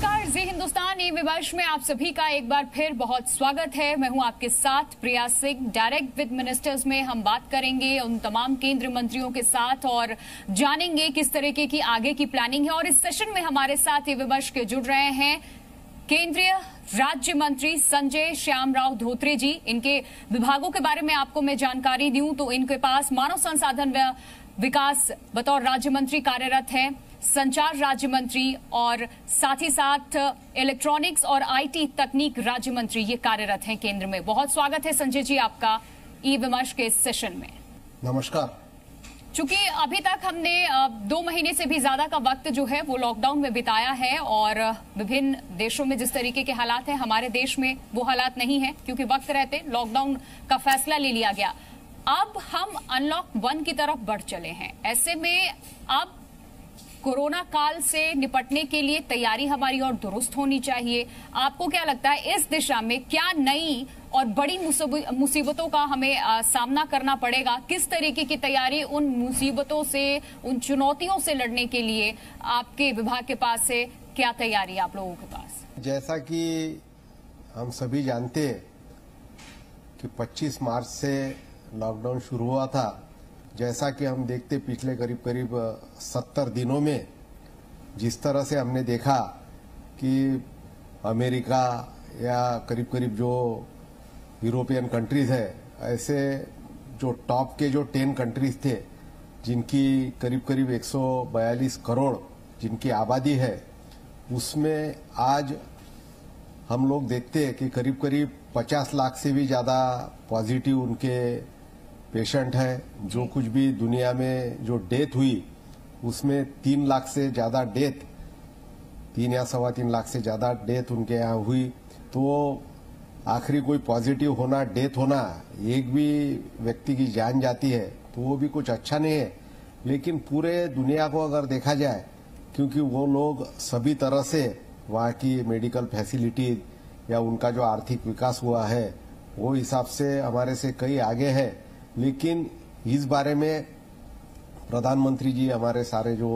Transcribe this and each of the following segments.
नमस्कार, जी हिंदुस्तान ई विमर्श में आप सभी का एक बार फिर बहुत स्वागत है। मैं हूं आपके साथ Priya Singh. Direct with ministers में हम बात करेंगे उन तमाम केंद्रीय मंत्रियों के साथ और जानेंगे किस तरीके की आगे की प्लानिंग है। और इस सेशन में हमारे साथ ई विमर्श के जुड़ रहे हैं केंद्रीय राज्य मंत्री संजय श्यामराव धोत्रे जी। इनके विभागों के बारे में आपको मैं जानकारी दूं तो इनके पास मानव संसाधन विकास बतौर राज्य मंत्री कार्यरत है, संचार राज्य मंत्री और साथ ही साथ इलेक्ट्रॉनिक्स और आईटी तकनीक राज्य मंत्री ये कार्यरत हैं केंद्र में। बहुत स्वागत है संजय जी आपका ई विमर्श के इस सेशन में। नमस्कार। चूंकि अभी तक हमने 2 महीने से भी ज्यादा का वक्त जो है वो लॉकडाउन में बिताया है और विभिन्न देशों में जिस तरीके के हालात हैं, हमारे देश में वो हालात नहीं है क्योंकि वक्त रहते लॉकडाउन का फैसला ले लिया गया। अब हम अनलॉक 1 की तरफ बढ़ चले हैं। ऐसे में अब कोरोना काल से निपटने के लिए तैयारी हमारी और दुरुस्त होनी चाहिए। आपको क्या लगता है इस दिशा में क्या नई और बड़ी मुसीबतों का हमें सामना करना पड़ेगा? किस तरीके की तैयारी उन मुसीबतों से, उन चुनौतियों से लड़ने के लिए आपके विभाग के पास है? क्या तैयारी आप लोगों के पास? जैसा कि हम सभी जानते हैं कि 25 मार्च से लॉकडाउन शुरू हुआ था। जैसा कि हम देखते पिछले करीब 70 दिनों में जिस तरह से हमने देखा कि अमेरिका या करीब जो यूरोपियन कंट्रीज है, ऐसे जो टॉप के जो 10 कंट्रीज थे जिनकी करीब 142 करोड़ जिनकी आबादी है, उसमें आज हम लोग देखते हैं कि करीब 50 लाख से भी ज्यादा पॉजिटिव उनके पेशेंट है। जो कुछ भी दुनिया में जो डेथ हुई उसमें 3 लाख से ज्यादा डेथ, 3 या 3.25 लाख से ज्यादा डेथ उनके यहाँ हुई। तो आखिरी कोई पॉजिटिव होना, डेथ होना, एक भी व्यक्ति की जान जाती है तो वो भी कुछ अच्छा नहीं है। लेकिन पूरे दुनिया को अगर देखा जाए, क्योंकि वो लोग सभी तरह से वहाँ की मेडिकल फैसिलिटी या उनका जो आर्थिक विकास हुआ है वो हिसाब से हमारे से कई आगे है। लेकिन इस बारे में प्रधानमंत्री जी, हमारे सारे जो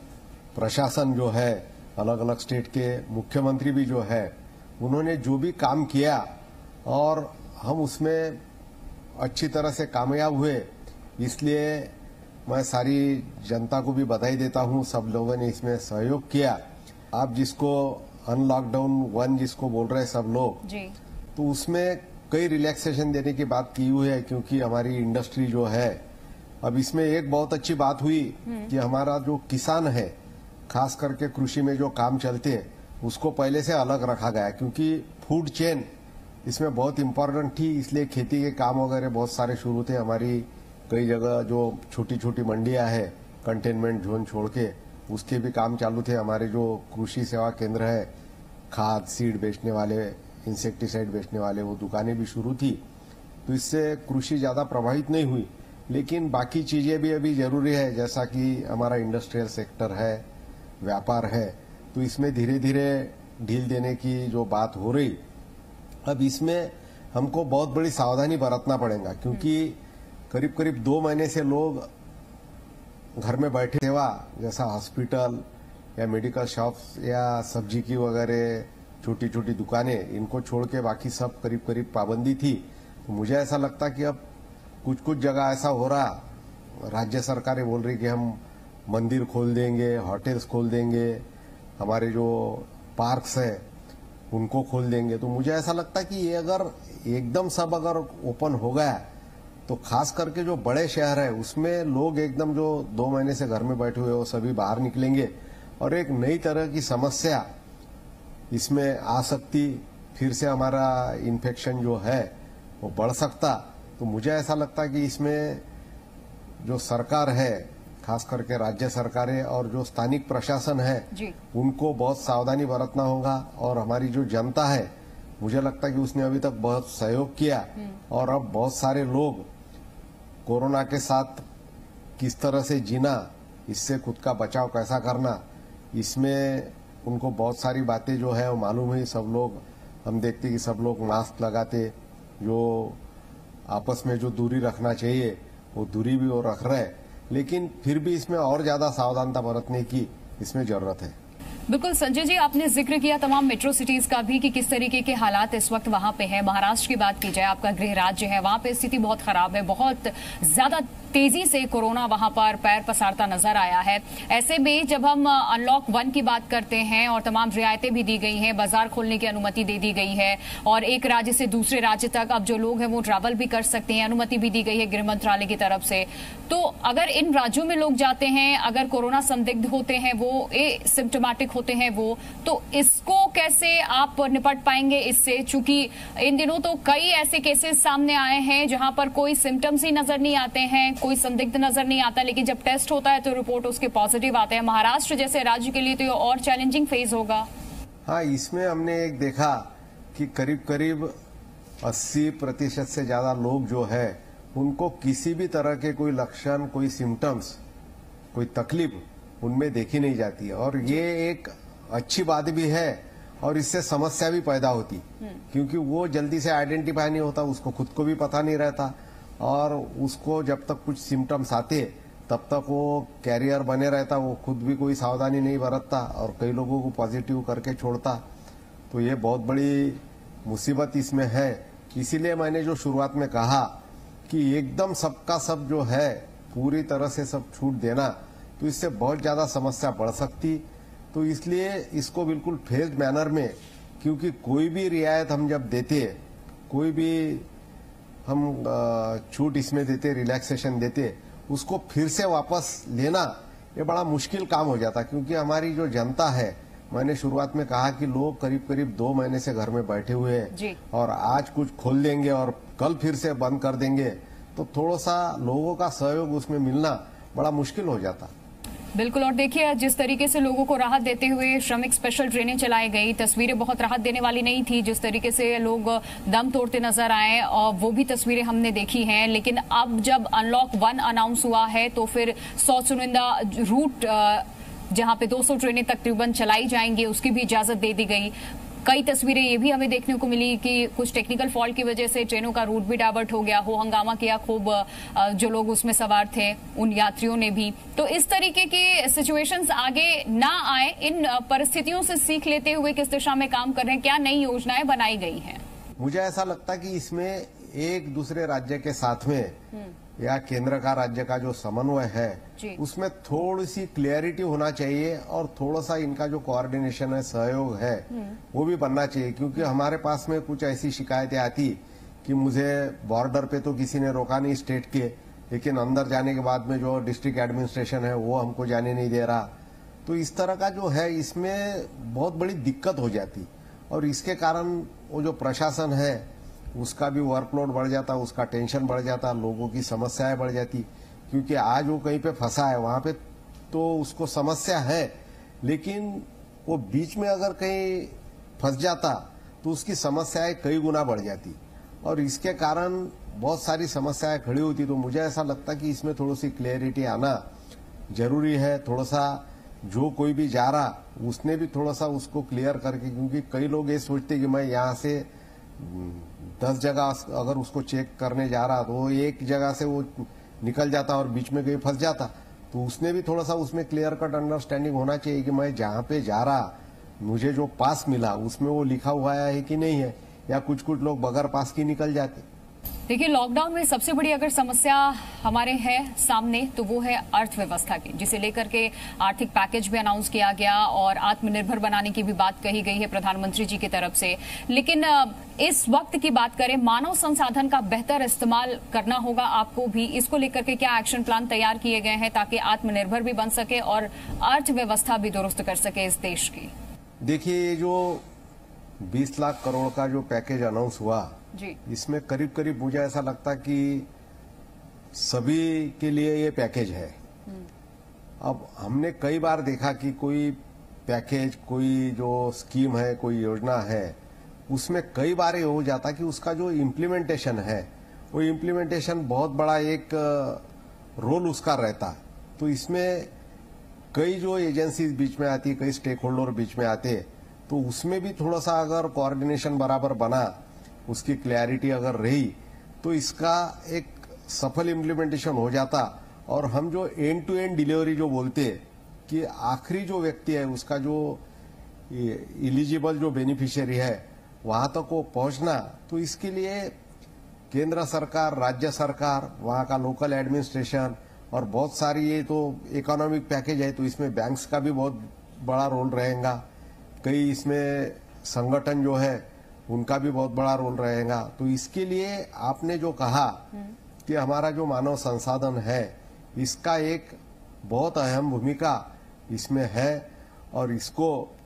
प्रशासन जो है, अलग अलग स्टेट के मुख्यमंत्री भी जो है, उन्होंने जो भी काम किया और हम उसमें अच्छी तरह से कामयाब हुए, इसलिए मैं सारी जनता को भी बधाई देता हूं। सब लोगों ने इसमें सहयोग किया। आप जिसको अनलॉकडाउन 1 जिसको बोल रहे हैं सब लोग जी, तो उसमें कई रिलैक्सेशन देने की बात की हुई है क्योंकि हमारी इंडस्ट्री जो है, अब इसमें एक बहुत अच्छी बात हुई कि हमारा जो किसान है, खास करके कृषि में जो काम चलते हैं, उसको पहले से अलग रखा गया क्योंकि फूड चेन इसमें बहुत इम्पोर्टेंट थी। इसलिए खेती के काम वगैरह बहुत सारे शुरू थे। हमारी कई जगह जो छोटी मंडियां है, कंटेनमेंट जोन छोड़ के, उसके भी काम चालू थे। हमारे जो कृषि सेवा केंद्र है, खाद सीड बेचने वाले, इंसेक्टिसाइड बेचने वाले, वो दुकानें भी शुरू थी। तो इससे कृषि ज्यादा प्रभावित नहीं हुई। लेकिन बाकी चीजें भी अभी जरूरी है, जैसा कि हमारा इंडस्ट्रियल सेक्टर है, व्यापार है, तो इसमें धीरे धीरे ढील देने की जो बात हो रही, अब इसमें हमको बहुत बड़ी सावधानी बरतना पड़ेगा क्योंकि करीब 2 महीने से लोग घर में बैठे सेवा, जैसा हॉस्पिटल या मेडिकल शॉप्स या सब्जी की वगैरह छोटी दुकानें, इनको छोड़ के बाकी सब करीब पाबंदी थी। तो मुझे ऐसा लगता कि अब कुछ जगह ऐसा हो रहा, राज्य सरकारें बोल रही कि हम मंदिर खोल देंगे, होटल्स खोल देंगे, हमारे जो पार्क्स है उनको खोल देंगे। तो मुझे ऐसा लगता कि ये अगर एकदम सब अगर ओपन हो गया तो खास करके जो बड़े शहर है उसमें लोग एकदम जो 2 महीने से घर में बैठे हुए वो सभी बाहर निकलेंगे और एक नई तरह की समस्या इसमें आ सकती, फिर से हमारा इन्फेक्शन जो है वो बढ़ सकता। तो मुझे ऐसा लगता कि इसमें जो सरकार है, खास करके राज्य सरकारें और जो स्थानिक प्रशासन है जी, उनको बहुत सावधानी बरतना होगा। और हमारी जो जनता है, मुझे लगता है कि उसने अभी तक बहुत सहयोग किया और अब बहुत सारे लोग कोरोना के साथ किस तरह से जीना, इससे खुद का बचाव कैसा करना, इसमें उनको बहुत सारी बातें जो है वो मालूम हुई। सब लोग, हम देखते कि सब लोग मास्क लगाते, जो आपस में जो दूरी रखना चाहिए वो दूरी भी वो रख रहे हैं। लेकिन फिर भी इसमें और ज्यादा सावधानता बरतने की इसमें जरूरत है। बिल्कुल संजय जी, आपने जिक्र किया तमाम मेट्रो सिटीज का भी कि किस तरीके के हालात इस वक्त वहां पे है। महाराष्ट्र की बात की जाए, आपका गृह राज्य है, वहां पे स्थिति बहुत खराब है, बहुत ज्यादा तेजी से कोरोना वहां पर पैर पसारता नजर आया है। ऐसे में जब हम अनलॉक 1 की बात करते हैं और तमाम रियायतें भी दी गई हैं, बाजार खोलने की अनुमति दे दी गई है और एक राज्य से दूसरे राज्य तक अब जो लोग हैं वो ट्रैवल भी कर सकते हैं, अनुमति भी दी गई है गृह मंत्रालय की तरफ से। तो अगर इन राज्यों में लोग जाते हैं, अगर कोरोना संदिग्ध होते हैं, वो सिम्टोमेटिक होते हैं वो, तो इसको कैसे आप निपट पाएंगे इससे? चूंकि इन दिनों तो कई ऐसे केसेस सामने आए हैं जहां पर कोई सिम्टम्स ही नजर नहीं आते हैं, कोई संदिग्ध नजर नहीं आता, लेकिन जब टेस्ट होता है तो रिपोर्ट उसके पॉजिटिव आते हैं। महाराष्ट्र जैसे राज्य के लिए तो ये और चैलेंजिंग फेज होगा। हाँ, इसमें हमने एक देखा कि करीब करीब 80% से ज्यादा लोग जो है उनको किसी भी तरह के कोई लक्षण, कोई सिम्टम्स, कोई तकलीफ उनमें देखी नहीं जाती है। और ये एक अच्छी बात भी है और इससे समस्या भी पैदा होती, क्योंकि वो जल्दी से आइडेंटिफाई नहीं होता, उसको खुद को भी पता नहीं रहता और उसको जब तक कुछ सिम्टम्स आते तब तक वो कैरियर बने रहता, वो खुद भी कोई सावधानी नहीं बरतता और कई लोगों को पॉजिटिव करके छोड़ता। तो ये बहुत बड़ी मुसीबत इसमें है। इसीलिए मैंने जो शुरुआत में कहा कि एकदम सबका सब जो है पूरी तरह से सब छूट देना, तो इससे बहुत ज्यादा समस्या बढ़ सकती। तो इसलिए इसको बिल्कुल फेज्ड मैनर में, क्योंकि कोई भी रियायत हम जब देते, कोई भी हम छूट इसमें देते, रिलैक्सेशन देते, उसको फिर से वापस लेना ये बड़ा मुश्किल काम हो जाता। क्योंकि हमारी जो जनता है, मैंने शुरुआत में कहा कि लोग करीब करीब 2 महीने से घर में बैठे हुए हैं और आज कुछ खोल देंगे और कल फिर से बंद कर देंगे, तो थोड़ा सा लोगों का सहयोग उसमें मिलना बड़ा मुश्किल हो जाता। बिल्कुल। और देखिए, जिस तरीके से लोगों को राहत देते हुए श्रमिक स्पेशल ट्रेनें चलाई गई, तस्वीरें बहुत राहत देने वाली नहीं थी। जिस तरीके से लोग दम तोड़ते नजर आए और वो भी तस्वीरें हमने देखी हैं। लेकिन अब जब अनलॉक 1 अनाउंस हुआ है तो फिर 100 चुनिंदा रूट जहां पे 200 ट्रेनें तकरीबन चलाई जाएंगी उसकी भी इजाजत दे दी गई। कई तस्वीरें ये भी हमें देखने को मिली कि कुछ टेक्निकल फॉल्ट की वजह से ट्रेनों का रूट भी डाइवर्ट हो गया हो, हंगामा किया खूब जो लोग उसमें सवार थे उन यात्रियों ने भी। तो इस तरीके की सिचुएशंस आगे ना आए, इन परिस्थितियों से सीख लेते हुए किस दिशा में काम कर रहे हैं, क्या नई योजनाएं बनाई गई हैं? मुझे ऐसा लगता है कि इसमें एक दूसरे राज्य के साथ में या केंद्र का राज्य का जो समन्वय है उसमें थोड़ी सी क्लियरिटी होना चाहिए और थोड़ा सा इनका जो कोऑर्डिनेशन है, सहयोग है, वो भी बनना चाहिए। क्योंकि हमारे पास में कुछ ऐसी शिकायतें आती कि मुझे बॉर्डर पे तो किसी ने रोका नहीं स्टेट के, लेकिन अंदर जाने के बाद में जो डिस्ट्रिक्ट एडमिनिस्ट्रेशन है वो हमको जाने नहीं दे रहा। तो इस तरह का जो है इसमें बहुत बड़ी दिक्कत हो जाती और इसके कारण वो जो प्रशासन है उसका भी वर्कलोड बढ़ जाता, उसका टेंशन बढ़ जाता, लोगों की समस्याएं बढ़ जाती। क्योंकि आज वो कहीं पे फंसा है, वहां पे तो उसको समस्या है, लेकिन वो बीच में अगर कहीं फंस जाता तो उसकी समस्याएं कई गुना बढ़ जाती और इसके कारण बहुत सारी समस्याएं खड़ी होती। तो मुझे ऐसा लगता कि इसमें थोड़ी सी क्लियरिटी आना जरूरी है। थोड़ा सा जो कोई भी जा रहा उसने भी थोड़ा सा उसको क्लियर करके, क्योंकि कई लोग ये सोचते कि मैं यहाँ से 10 जगह अगर उसको चेक करने जा रहा तो वो एक जगह से वो निकल जाता और बीच में कहीं फंस जाता। तो उसने भी थोड़ा सा उसमें क्लियर कट अंडरस्टैंडिंग होना चाहिए कि मैं जहाँ पे जा रहा, मुझे जो पास मिला उसमें वो लिखा हुआ है कि नहीं है, या कुछ कुछ लोग बगैर पास की निकल जाते। देखिए, लॉकडाउन में सबसे बड़ी अगर समस्या हमारे है सामने तो वो है अर्थव्यवस्था की, जिसे लेकर के आर्थिक पैकेज भी अनाउंस किया गया और आत्मनिर्भर बनाने की भी बात कही गई है प्रधानमंत्री जी की तरफ से। लेकिन इस वक्त की बात करें, मानव संसाधन का बेहतर इस्तेमाल करना होगा आपको भी। इसको लेकर के क्या एक्शन प्लान तैयार किए गए हैं ताकि आत्मनिर्भर भी बन सके और अर्थव्यवस्था भी दुरुस्त कर सके इस देश की? देखिए, ये जो 20 लाख करोड़ का जो पैकेज अनाउंस हुआ जी, इसमें करीब करीब मुझे ऐसा लगता कि सभी के लिए ये पैकेज है। अब हमने कई बार देखा कि कोई पैकेज, कोई जो स्कीम है, कोई योजना है, उसमें कई बार ये हो जाता कि उसका जो इम्प्लीमेंटेशन है वो इम्प्लीमेंटेशन बहुत बड़ा एक रोल उसका रहता। तो इसमें कई जो एजेंसीज बीच में आती, कई स्टेक होल्डर बीच में आते, तो उसमें भी थोड़ा सा अगर कोऑर्डिनेशन बराबर बना, उसकी क्लैरिटी अगर रही, तो इसका एक सफल इम्प्लीमेंटेशन हो जाता। और हम जो एंड टू एंड डिलीवरी जो बोलते कि आखिरी जो व्यक्ति है उसका जो एलिजिबल जो बेनिफिशियरी है वहां तक वो पहुंचना, तो इसके लिए केंद्र सरकार, राज्य सरकार, वहां का लोकल एडमिनिस्ट्रेशन और बहुत सारी, ये तो इकोनॉमिक पैकेज है तो इसमें बैंक्स का भी बहुत बड़ा रोल रहेगा, कई इसमें संगठन जो है उनका भी बहुत बड़ा रोल रहेगा। तो इसके लिए आपने जो कहा कि हमारा जो मानव संसाधन है इसका एक बहुत अहम भूमिका इसमें है और इसको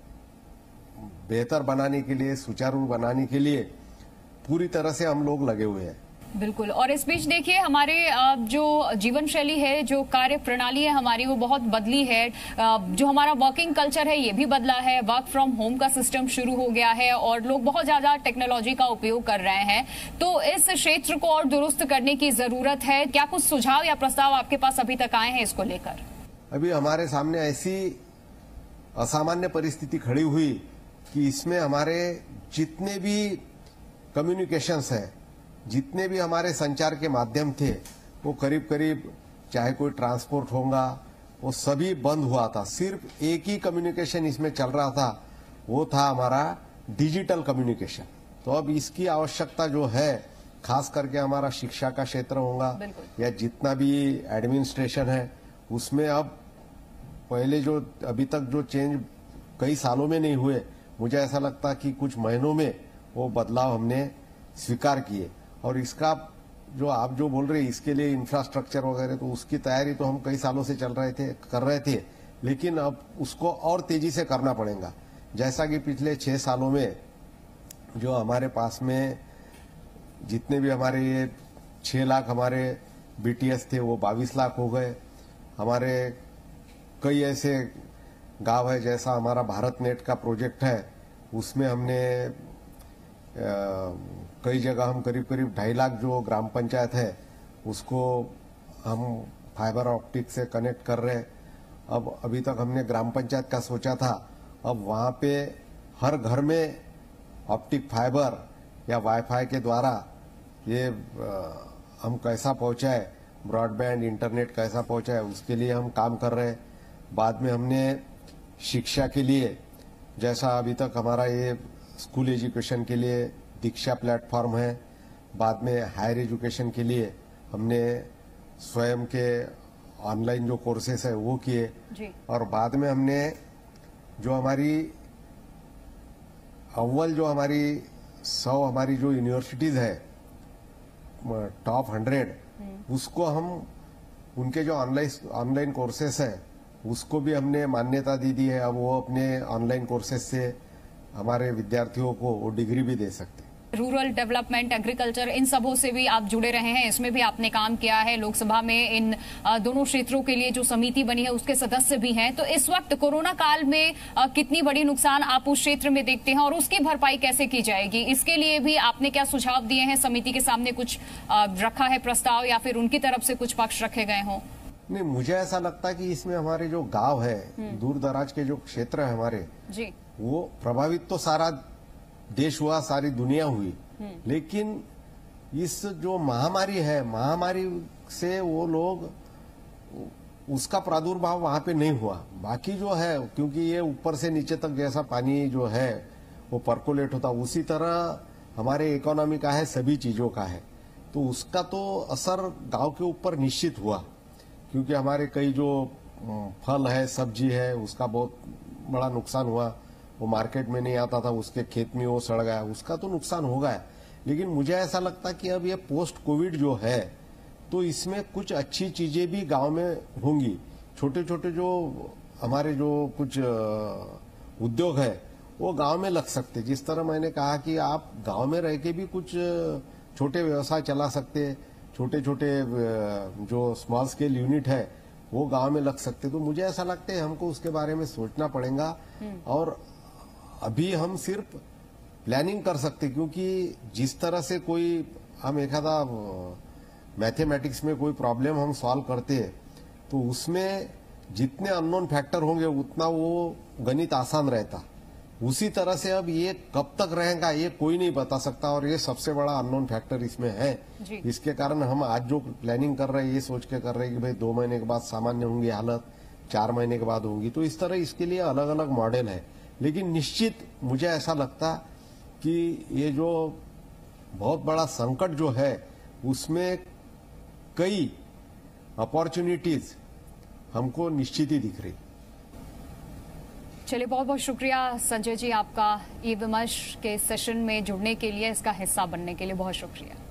बेहतर बनाने के लिए, सुचारू बनाने के लिए पूरी तरह से हम लोग लगे हुए हैं। बिल्कुल। और इस बीच देखिए हमारे जो जीवन शैली है, जो कार्य प्रणाली है हमारी, वो बहुत बदली है। जो हमारा वर्किंग कल्चर है ये भी बदला है। वर्क फ्रॉम होम का सिस्टम शुरू हो गया है और लोग बहुत ज्यादा टेक्नोलॉजी का उपयोग कर रहे हैं। तो इस क्षेत्र को और दुरुस्त करने की जरूरत है। क्या कुछ सुझाव या प्रस्ताव आपके पास अभी तक आए हैं इसको लेकर? अभी हमारे सामने ऐसी असामान्य परिस्थिति खड़ी हुई कि इसमें हमारे जितने भी कम्युनिकेशंस है, जितने भी हमारे संचार के माध्यम थे, वो करीब करीब, चाहे कोई ट्रांसपोर्ट होगा, वो सभी बंद हुआ था। सिर्फ एक ही कम्युनिकेशन इसमें चल रहा था, वो था हमारा डिजिटल कम्युनिकेशन। तो अब इसकी आवश्यकता जो है, खास करके हमारा शिक्षा का क्षेत्र होगा या जितना भी एडमिनिस्ट्रेशन है, उसमें अब पहले जो अभी तक जो चेंज कई सालों में नहीं हुए, मुझे ऐसा लगता कि कुछ महीनों में वो बदलाव हमने स्वीकार किए। और इसका जो आप जो बोल रहे हैं, इसके लिए इंफ्रास्ट्रक्चर वगैरह, तो उसकी तैयारी तो हम कई सालों से कर रहे थे, लेकिन अब उसको और तेजी से करना पड़ेगा। जैसा कि पिछले 6 सालों में जो हमारे पास में जितने भी हमारे ये 6 लाख हमारे बीटीएस थे, वो 22 लाख हो गए। हमारे कई ऐसे गांव है, जैसा हमारा भारत नेट का प्रोजेक्ट है, उसमें हमने कई जगह हम करीब करीब 2.5 लाख जो ग्राम पंचायत है उसको हम फाइबर ऑप्टिक से कनेक्ट कर रहे हैं। अब अभी तक हमने ग्राम पंचायत का सोचा था, अब वहां पे हर घर में ऑप्टिक फाइबर या वाईफाई के द्वारा ये हम कैसा पहुंचाए, ब्रॉडबैंड इंटरनेट कैसा पहुंचाए, उसके लिए हम काम कर रहे हैं। बाद में हमने शिक्षा के लिए, जैसा अभी तक हमारा ये स्कूल एजुकेशन के लिए दीक्षा प्लेटफॉर्म है, बाद में हायर एजुकेशन के लिए हमने स्वयं के ऑनलाइन जो कोर्सेस है वो किए, और बाद में हमने जो हमारी अव्वल जो हमारी 100 हमारी जो यूनिवर्सिटीज है टॉप 100, उसको हम उनके जो ऑनलाइन कोर्सेस है उसको भी हमने मान्यता दी है। अब वो अपने ऑनलाइन कोर्सेस से हमारे विद्यार्थियों को वो डिग्री भी दे सकते हैं। रूरल डेवलपमेंट, एग्रीकल्चर, इन सबों से भी आप जुड़े रहे हैं, इसमें भी आपने काम किया है। लोकसभा में इन दोनों क्षेत्रों के लिए जो समिति बनी है उसके सदस्य भी हैं। तो इस वक्त कोरोना काल में कितनी बड़ी नुकसान आप उस क्षेत्र में देखते हैं और उसकी भरपाई कैसे की जाएगी, इसके लिए भी आपने क्या सुझाव दिए हैं? समिति के सामने कुछ रखा है प्रस्ताव या फिर उनकी तरफ से कुछ पक्ष रखे गए हों? नहीं, मुझे ऐसा लगता है कि इसमें हमारे जो गांव है, दूर दराज के जो क्षेत्र है हमारे जी, वो प्रभावित तो सारा देश हुआ, सारी दुनिया हुई, लेकिन इस जो महामारी है, महामारी से वो लोग, उसका प्रादुर्भाव वहां पे नहीं हुआ। बाकी जो है, क्योंकि ये ऊपर से नीचे तक जैसा पानी जो है वो पर्कोलेट होता, उसी तरह हमारे इकोनॉमी का है, सभी चीजों का है, तो उसका तो असर गांव के ऊपर निश्चित हुआ। क्योंकि हमारे कई जो फल है, सब्जी है, उसका बहुत बड़ा नुकसान हुआ। वो मार्केट में नहीं आता था, उसके खेत में वो सड़ गया, उसका तो नुकसान होगा है। लेकिन मुझे ऐसा लगता है कि अब ये पोस्ट कोविड जो है, तो इसमें कुछ अच्छी चीजें भी गांव में होंगी। छोटे छोटे जो हमारे जो कुछ उद्योग है वो गांव में लग सकते। जिस तरह मैंने कहा कि आप गांव में रह के भी कुछ छोटे व्यवसाय चला सकते, छोटे छोटे जो स्मॉल स्केल यूनिट है वो गांव में लग सकते। तो मुझे ऐसा लगता है हमको उसके बारे में सोचना पड़ेगा। और अभी हम सिर्फ प्लानिंग कर सकते, क्योंकि जिस तरह से कोई हम एक आधा मैथमेटिक्स में कोई प्रॉब्लम हम सॉल्व करते हैं, तो उसमें जितने अननोन फैक्टर होंगे उतना वो गणित आसान रहता। उसी तरह से अब ये कब तक रहेगा ये कोई नहीं बता सकता, और ये सबसे बड़ा अननोन फैक्टर इसमें है। इसके कारण हम आज जो प्लानिंग कर रहे हैं, ये सोच के कर रहे हैं कि भाई 2 महीने के बाद सामान्य होंगी हालत, 4 महीने के बाद होंगी। तो इस तरह इसके लिए अलग अलग मॉडल है। लेकिन निश्चित मुझे ऐसा लगता कि ये जो बहुत बड़ा संकट जो है उसमें कई अपॉर्चुनिटीज हमको निश्चित ही दिख रही। चलिए, बहुत बहुत शुक्रिया संजय जी आपका ई विमर्श के सेशन में जुड़ने के लिए, इसका हिस्सा बनने के लिए बहुत शुक्रिया।